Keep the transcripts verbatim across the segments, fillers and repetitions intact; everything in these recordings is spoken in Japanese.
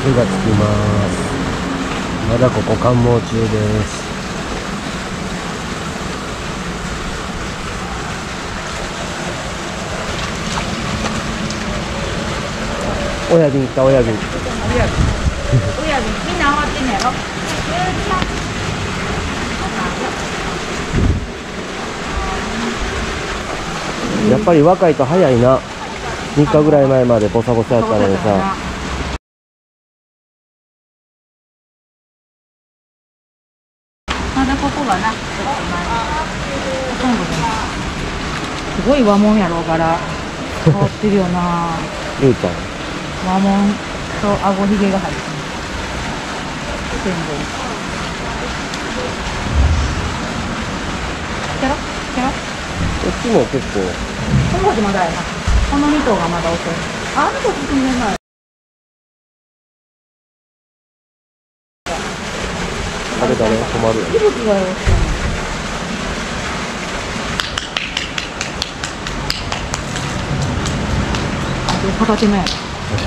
火がつきます。まだここ関門中です。親瓶行った、親瓶。親瓶。 親瓶、みんな終わってんのやろ。 やっぱり若いと早いな。みっかぐらい前までボサボサやったのにさ。 まだここがな、すごい和紋やろうから変わってるよな。 ゆうちゃん和紋とあごひげが入ってる。全部キャロキャロ。 こっちも結構この方まだやな。このに頭がまだ遅い。あの子進んでない。 あれだね、止まるよ。 息吹がよろしい。片手前。よし。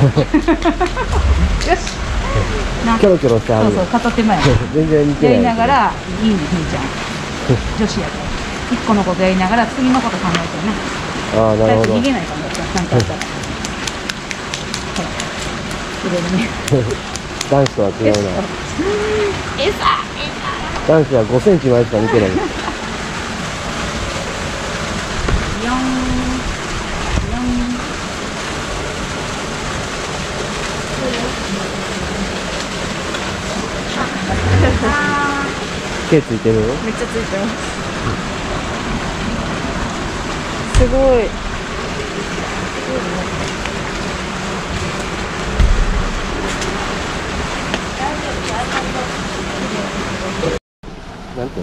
キョロキョロしてはる。 そうそう、片手前。 全然似てない。 やりながら、いいね、ひーちゃん。女子やで。一個のことやりながら、次のこと考えてね。 ああ、なるほど。 逃げないかも、なんかあったら。ほら。入れるね。 男子とは違うな。 えさ、えさ。 男子はごセンチ前しか見てない。 よん。 手ついてる？ めっちゃついてます。すごい。 なんて？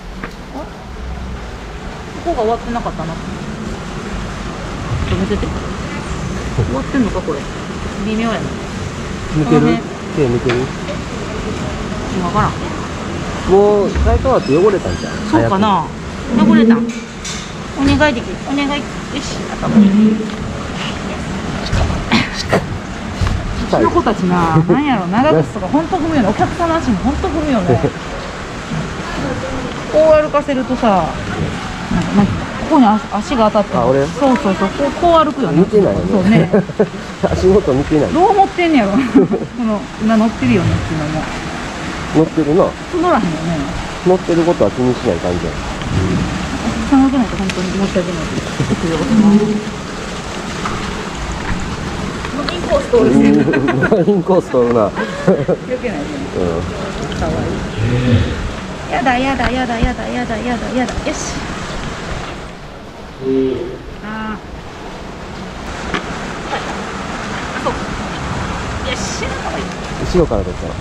ここが終わってなかったな。ちょっと見せて。終わってんのかこれ。微妙やな。 見てる？手見てる？ わからん。 もう最初はって汚れたんじゃん。 そうかな。汚れた。お願いできる。お願い。よし。頭に。うちの子たちな、なんやろ、長靴とか本当踏むよね。お客さんの足も本当踏むよね。こう歩かせるとさ、なんかなんかここに足足が当たって。 あ、俺。 そうそうそう。こうこう歩くよね。 見てないよね。 そうね。 足元見てない。 どう思ってんねやろ。この今乗ってるよねっていうのも。 乗ってるな。 乗らへんよね。 乗ってることは気にしない感じや。 寒くないと本当に申し訳ない。インコース通るしてる。 インコース通るな。 よけないね。うん。可愛い。やだやだやだやだやだやだやだ。よし。ああ。そう。よし。 後ろから撮ったら。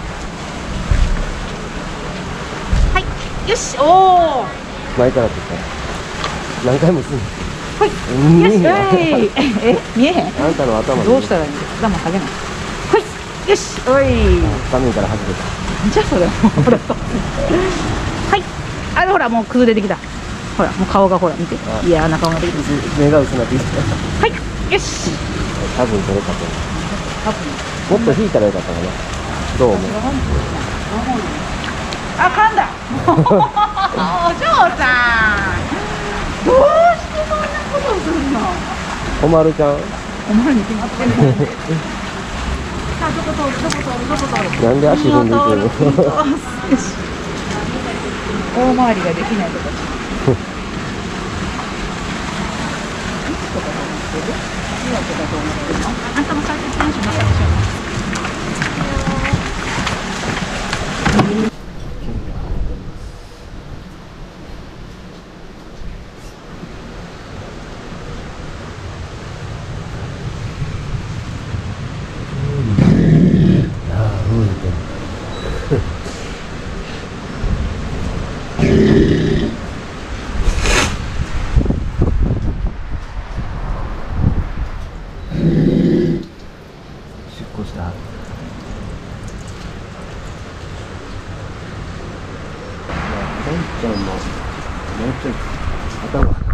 はい。よし。おお。 前から撮ったら。何回もすんの。 はい。よし。ええ、見えへん。 あんたの頭どうしたらいいんですか。頭下げない。はい。よし。おい。 画面から外れた。 じゃあそれほら。はい。あれほらもう崩れてきた。ほらもう顔がほら見て。いやな顔ができて目が薄くなってきた。 はい。よし。 多分取れたと思う。もっと引いたらよかったかな。どう思う？ あかんだ。お嬢さん。どうしてそんなことするの？ おまるちゃん。 おまるに決まってる。さあどこ通るどこ通るどこ通る。 なんで足踏んでいくの？ よし。大回りができないとか。あんたも最初選手だったでしょ。 ちゃんももうちょい頭